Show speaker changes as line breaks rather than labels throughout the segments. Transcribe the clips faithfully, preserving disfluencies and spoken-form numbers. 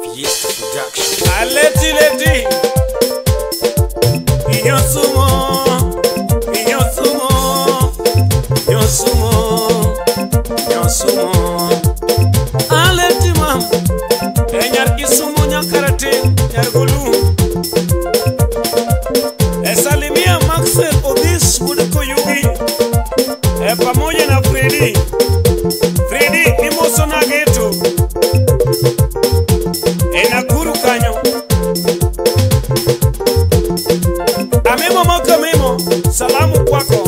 Yes production.
Aleti leti Inyosumo Inyosumo Inyosumo Inyosumo Aleti mam Enyar kisumo nyakarate Nyargulu Esalimia Maxwell Odis Mudiko Yugi E pamoja na Freddy Freddy Imoso na Geto Enakuru kanyo Amemo moka memo Salamu kwako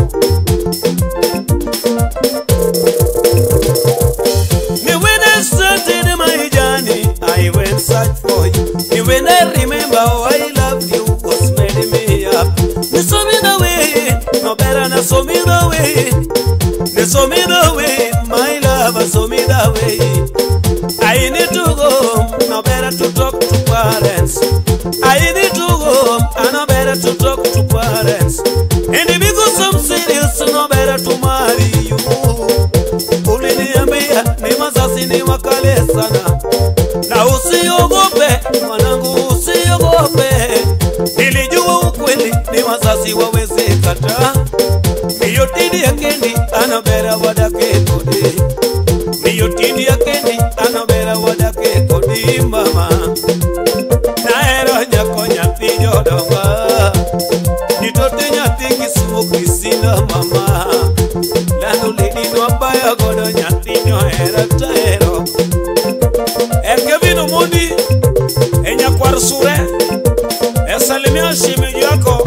Me when I started my journey I went search for you Me when I remember how I loved you Was made me up Me saw me the way No better na saw me the way Me saw me the way My love saw me the way I need to go No better to talk to parents I need to go I no better to talk to parents And because I'm serious No better to marry you Uliniambia ni mazazi ni wakale sana Na usiogope mwanangu usiogope Nilijua ukweli ni mazazi waweze kata Miyotidi ya kendi anabera wadake kodi Miyotidi ya kendi anabera wadake kodi mama Naero nyako nyati jodonga Nitote nyati kisumo kisina mama Lando lidi nwabaya godo nyati nyohera taero Ekevino mundi Enya kwar sure Esalimia shimi yako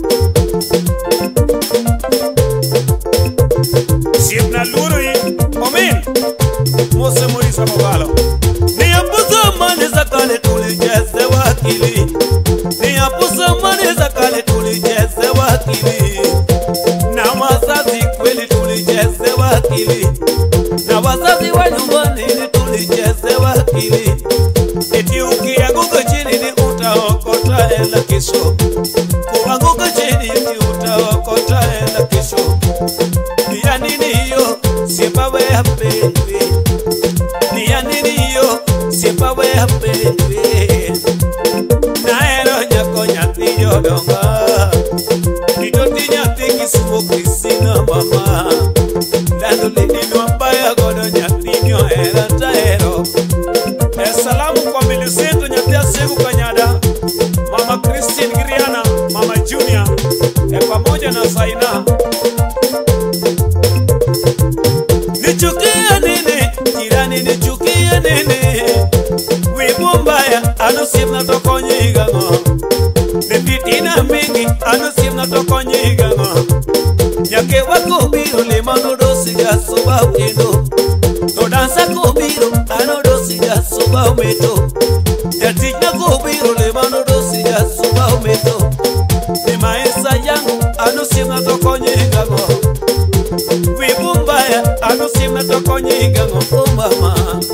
Siepna lurui Omin Mose Morisa Mobalo Niyapusa mani za kale tulijeze wakili Niyapusa mani za kale tulijeze wakili Na wazazi kweli tulijeze wakili Na wazazi wa nyumbani ni tulijeze wakili Eti ukianguka chini ni utaokota hela kesho Kuanguka chini eti utaokota hela kesho Niya nini hiyo sipawe hapendwe Niya nini hiyo sipawe hapendwe Naero nyako nyati yodonga Nitoti nyati kisumo kisina mama Lando lidi nwambaya godo nyati nyohera taero Esalamu kwa Milisentu nyati asegu kanyada Mama Christine Giriana, Mama Junior E pamoja na Zaina Nichukia nini, jirani nichukia nini Wibu mbaya, anusip na toko nyiga ngo Nipitina mingi, anusip na toko nyiga ngo Nyake wako biro limano dosi ya soba ukendo Todansa kubiro, ano dosi ya soba umeto Yatikna kubiro limano dosi ya soba umeto Ni maisa yangu, anusip na toko nyiga ngo Wibu mbaya, anusip na toko nyiga ngo Oh mama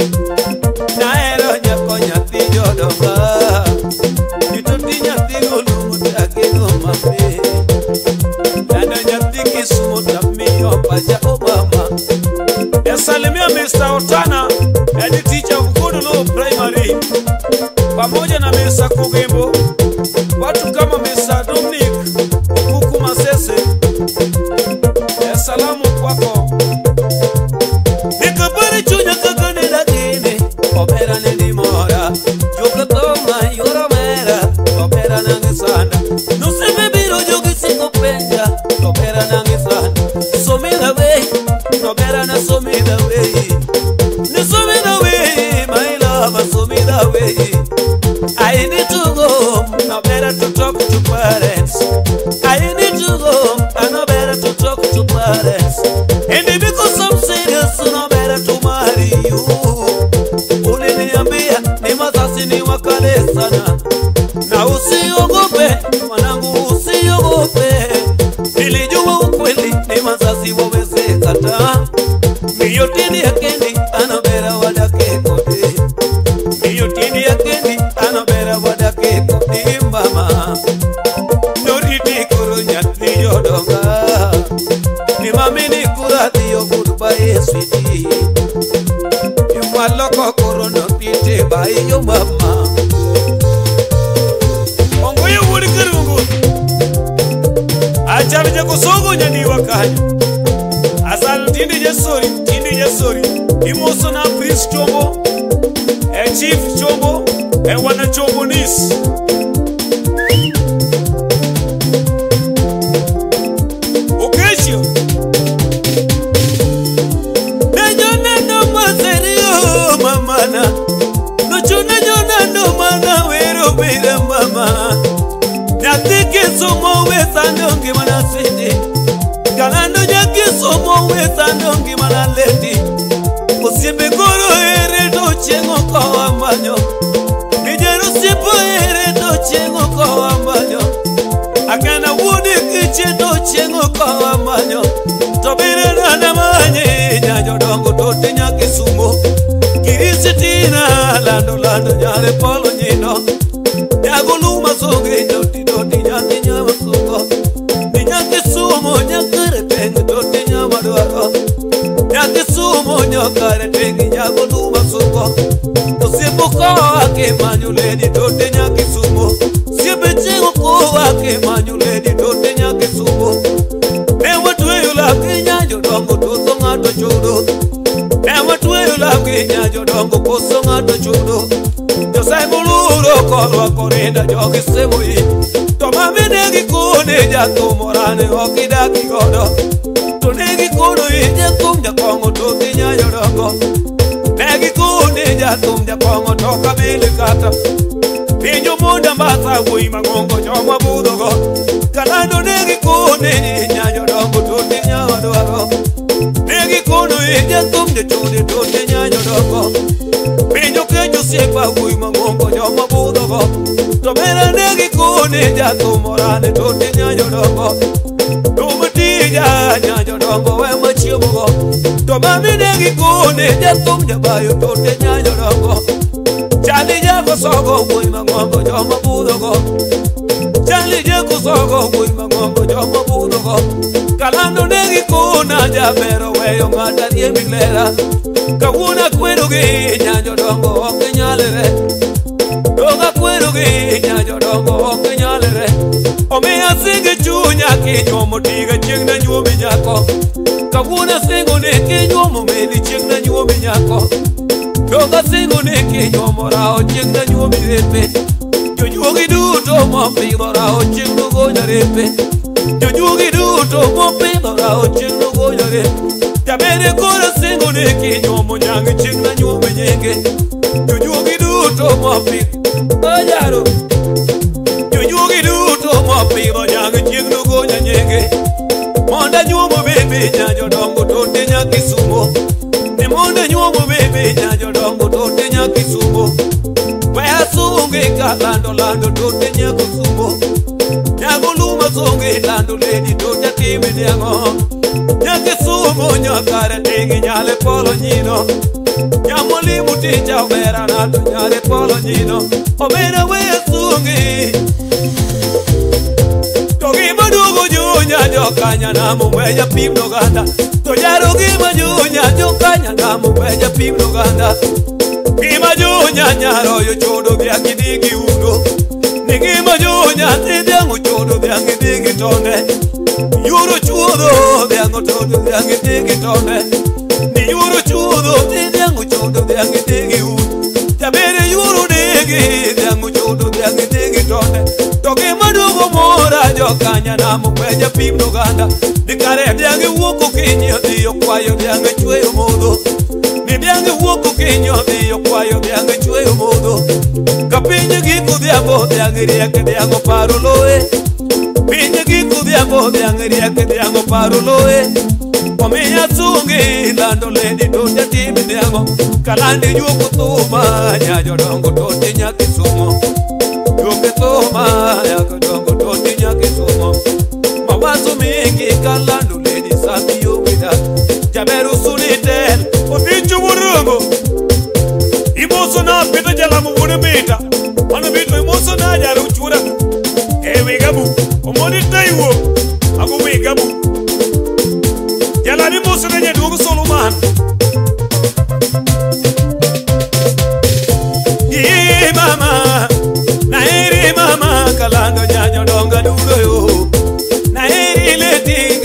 Naero nyako nyati jodonga Nitoti nyati golumu takino mame Nana nyati kisumo tapmiyo paja oh mama Esalimia mister Otana Edi teacher Kukudulu Primary Pamoja na mister Kugimbo Watu kama mister Dominic Kuku Masese Esalamu kwako Nikabari chunya kagane lagine Opera nini mora Yuka toma yura mera Opera nangisanda Nusime biro yugi singo penja Opera nangisanda So me the way Opera na so me the way Ni so me the way My love so me the way I need to go No better to talk to parents I need to go I know better to talk to parents And because I'm serious No better to marry you Uliniambia ni mazazi ni wakale sana Na usiogope mwanangu usiogope Nilijua ukweli ni mazazi waweze kata Miyotini ya kendi anabera wadake kode Miyotini ya kendi anabera wadake kode mama Noriti kuro nyati yodonga Ni mami ni kurati yo goodbye sweetie Maloko korono pite ba yo mama Kosogo nyani wakanya Asal tindi jesori, tindi jesori Imoso na Prince Chombo E Chief Chombo E wana Chombo nis Okesio Nenyona no maserio mamana Nochuna nyona no mana wero bira mama Nyatike somo wesano ngimana sindi Kalando nyaki somo wesano ngimana leti Osiebe koro ere do chengo kwa manyo Nijeru sipo ere do chengo kwa manyo Akana wudi kiche do chengo kwa manyo Tobire nana manye Nyanyo dongo tote nyaki sumo Kirisi tina lando lando nyare polo nyino Nyago luma songe doti doti nyaki nyama sumo Ni nyaki sumo nyakare tengi doti nyama duaro Nyaki sumo nyakare tengi nyago luma sumo Osipo kwa ake manyu ledi doti nyaki sumo Sipe chengo kwa ake manyu ledi doti nyaki sumo Ewa tuwe ulaki nyanyo dongo toso ngato chudo Ewa tuwe ulaki nyanyo dongo koso ngato chudo Josai muluro korwa korenda jogi semui Toma minegi kune jato morane okida kigodo Tunegi kunu ije kumja kongo toki nyanyo dongo Negi kune jato mja kongo toka bili kata Pinyo munda mbasa wui mangongo joma budogo Kalando negi kune nyanyo dongo toki nyanyo dongo Negi kunu ije kumja chune toki nyanyo dongo Pinyo kejo sepa wui mangongo joma budogo Tomera negi kune jato morane toki nyanyo dongo Tumatija nyanyo dongo we machimugo Tomami negi kune jato mjabayo toki nyanyo dongo Chali jako sogo wui mangongo joma budogo Chali jako sogo wui mangongo joma budogo Kalando negi kuna jabero weyo ngata die miglera Kawuna kwenu gi nyanyo dongo oke nyalere Doga kwenu gi nyanyo dongo oke nyalere Ome asinge chunya kinyomo tiga chingna nyuomi nyako Kawuna singo ne kinyomo meli chingna nyuomi nyako Doga singo ne kinyomo rao chingna nyuomi repe Jojugi duto mopidho rao chingno gonya repe Jojugi duto mopidho rao chingno gonya repe Tabere kora singo ne kinyomo nyangi chingna nyuomi nyenge Jojugi duto mopidho Ojaro Jojugi duto mopidho nyangi chingno gonya nyenge Monda nyuomo bebe nyanyo dongo tote nyaki sumo Ni monda nyuomo bebe nyanyo dongo tote nyaki sumo Wea sunge ka lando lando tote nyako sumo Nyago luma sunge lando ledi tote timi nyango Nyake sumo nyakare tingi nyale polo nyino Nyamoli mutija umera nato nyale polo nyino Omera wea sunge Togi madugo junya jokanya na mumweja pimno ganda Tojaro gima junya jokanya na mumweja pimno ganda Gima junya nyaro yo chodo biangi digi udo Ni gima junya tidiangu chodo biangi digi tonde Yuro chodo biangu chodo biangi digi tonde Ni yuro chodo tidiangu chodo biangi digi udo Tabere yuro digi biangu chodo biangi digi tonde Togi madugo mora jokanya na mukweja pimno ganda Dikare biangi wuku kinyo diyo kwayo biangi chweyo modo Ni biangi wuku kinyo diyo kwayo biangi chweyo modo Kapinyo giku diambo biangi rieke diango paro loe Pinyo giku diambo biangi rieke diango paro loe Omiya sungi lando ledi tote timi diango Kalandi yuku tuma nyajo dongo tote nyaki sumo Yuke tuma yako dongo tote nyaki sumo Mawazo mingi kalando ledi sabi yukida Jaberu sunitel Ofinchu burungo Imoso na pita jala mubune mita Ano bito imoso na jala uchura Ewe gabu Omoni taiwo Ako we gabu Jala ni moso na nyedugu Solomon Yee mama Na eri mama Kalando nyanyo donga dudo yo Na eri leti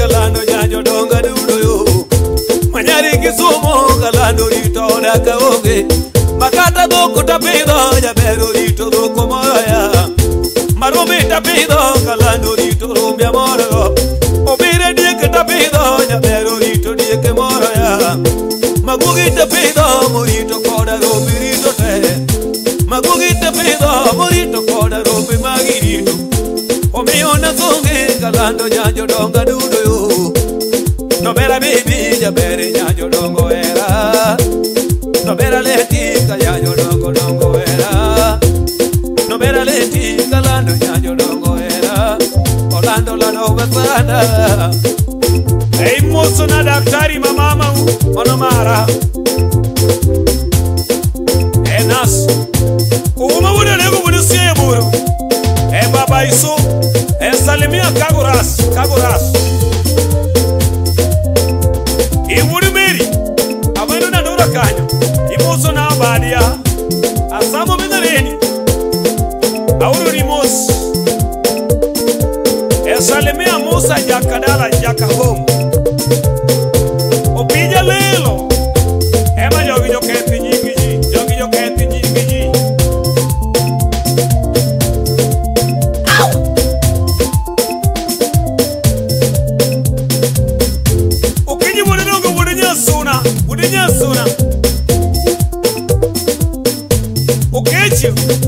ka oge makata doko tapido jabero rito doko moya marumi tapido kalando rito rumbi amoro obire dieke tapido jabero rito dieke moya magugi tapido morito koda rumbi rito te magugi tapido morito koda rumbi magirito omiyo nasungi kalando janjo donga dudo yo no bera bibi jabere janjo dongo era no bera leti kayanjo dongo dongo era no bera leti kalando janjo dongo era Orlando la nova sana ei moso na daktari mamama onomara enas uma bude lego bude seburo e baba iso e salimia kaguras kaguras e muri meri abano na dora kanyo imoso na badia asamo menareni auru rimos e salimia mosa jakadala jakahom opija lelo e ma jogi joketi nyingi ji jogi joketi nyingi ji ukiji bude dogo bude nyasuna bude nyasuna ukechi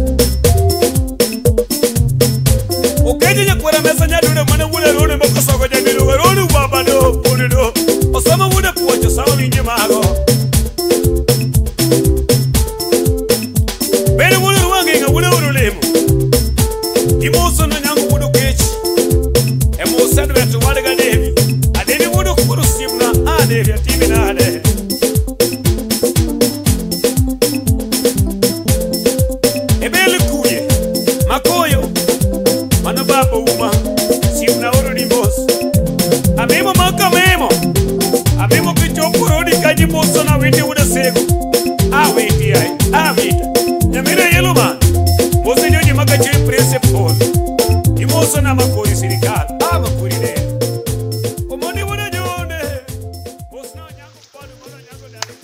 ukechi nyakwera mesa nyadude mwana bude rode mbakosogo jadiru rode baba do bude do osama bude kuwacho sawa minje mago bere bude ruwange nga bude urulemu imoso no nyangu bude ukechi emosa dwetu wadaga devi adevi bude kuru simna adevi atimi na ade ebele kuye makoyo mana baba uma simna urudi boss amemo maka memo amemo kichokuro di kaji bosso na windi uda sego a windi ai a vita nyamira yelo man bosse nyoji maka chi principal imoso na makuri sirikal a makuri de omoni uda jone boss na nyango padu bona nyango dali.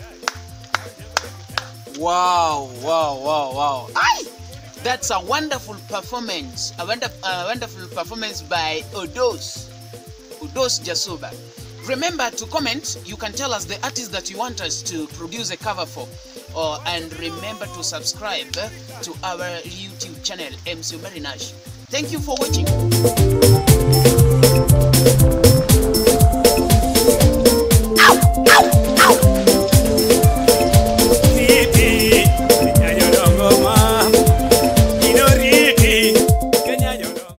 Wow, wow, wow, wow. Aye. That's a wonderful performance, a wonderful, uh, wonderful performance by Odos, Odos Jasuba. Remember to comment. You can tell us the artist that you want us to produce a cover for, or and remember to subscribe to our YouTube channel, M C Marinash. Thank you for watching.